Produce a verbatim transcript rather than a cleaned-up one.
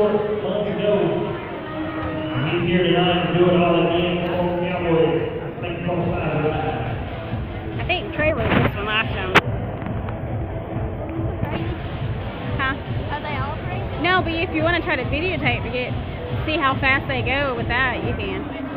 short months ago. He's here tonight to do it all again for Cowboys. I think it's on five right. I think Trey rode this one last time. Huh? Are they all crazy? No, but if you want to try to videotape to get see how fast they go with that, you can.